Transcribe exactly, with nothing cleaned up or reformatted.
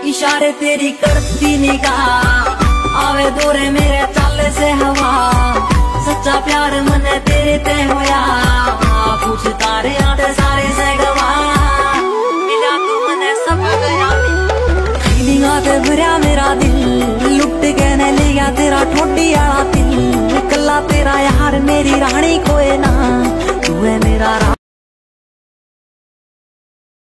इशारे तेरी करती निगाह आवे दूरे मेरे चाले से हवा। सच्चा प्यार मने तेरे ते होया पूछ तारे आते सारे से गवा। मिला तू मने सब गया फीलिंगा ते भरया मेरा दिल लुट के ने लिया तेरा ठोडी आला दिल। कला तेरा यार मेरी रानी को